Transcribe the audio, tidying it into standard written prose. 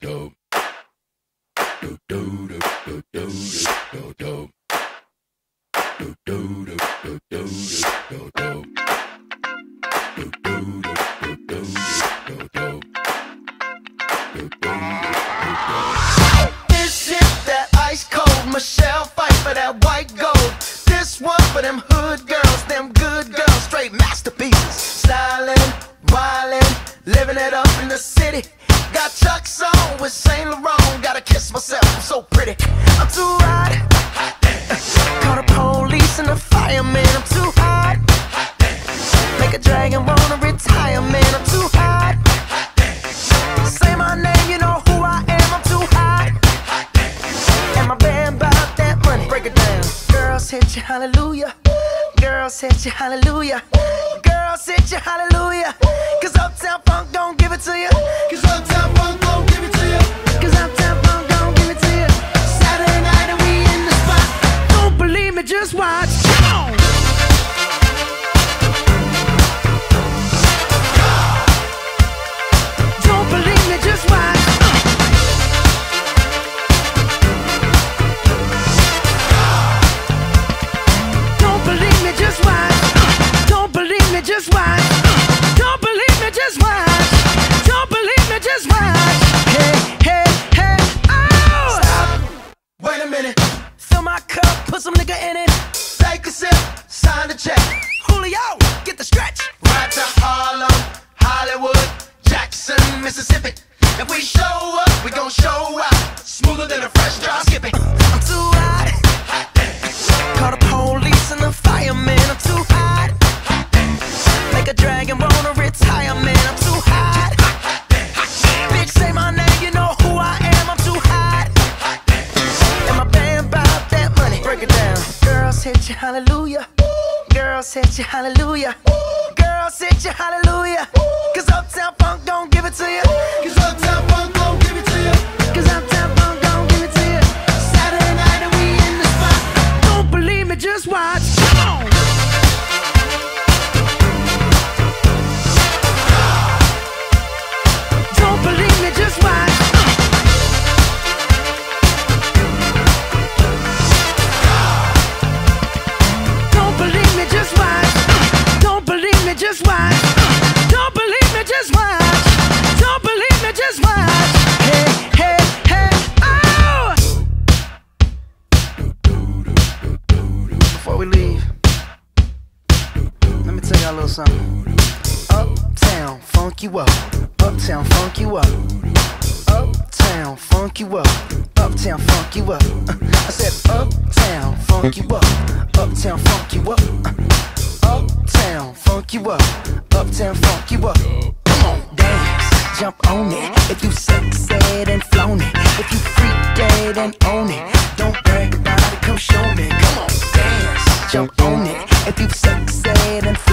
This shit that ice cold, Michelle fight for that white gold. This one for them hood girls, them good girls, straight masterpieces. Stylin', wildin', living it up in the city. Got Chuck's on with Saint Laurent. Gotta kiss myself, I'm so pretty. I'm too hot. Call the police and the fireman. I'm too hot. Make a dragon wanna retire, man. I'm too hot. Say my name, you know who I am. I'm too hot. And my band bout that money. Break it down. Girls hit you, hallelujah. Girls hit you, hallelujah. Girls hit you, hallelujah. Cause Uptown Funk don't give it to you. Cause Uptown Funk don't give it to you. Cause Uptown Funk don't give it to you. Saturday night and we in the spot. Don't believe me, just watch. Come on. Don't believe me, just watch. Don't believe me, just watch. Don't believe me, just watch. Don't believe me, just watch. Don't believe me, just watch. Hey, hey, hey, oh! Stop. Wait a minute. Fill my cup, put some nigga in it. Take a sip, sign the check. Julio, get the stretch. Right to Harlem, Hollywood, Jackson, Mississippi. If we show up, we gon' show out. Smoother than a fresh drop skipping. I'm too hot. Call the police and the fireman. I'm too hot. Make a dragon wanna retire, man. I'm too hot. Bitch, say my name, you know who I am. I'm too hot. And my band bout that money. Break it down. Girls hit you, hallelujah. Girls hit you, hallelujah. Girls hit you, hallelujah. Cause Uptown Funk don't give it to you. Cause Uptown Funk don't give it to you. Cause Uptown Funk don't give it to you. Saturday night and we in the spot. Don't believe me, just watch. Come on. Don't believe me, just watch. Don't believe me, just watch. Don't believe me, just watch. Don't believe me, just watch. Don't believe me, just watch. Hey, hey, hey, oh! Before we leave, let me tell y'all a little something. Uptown, funk you up. Uptown, funk you up. Uptown, funk you up. Uptown, funk you up. I said uptown, funk you up. Uptown, funk you up. Uptown, funk you up. Uptown, funk you up. Come on, dance, jump on it. If you sexed and flown it. If you freak dead and own it. Don't brag about it, come show me. Come on, dance, jump on it. If you sexed and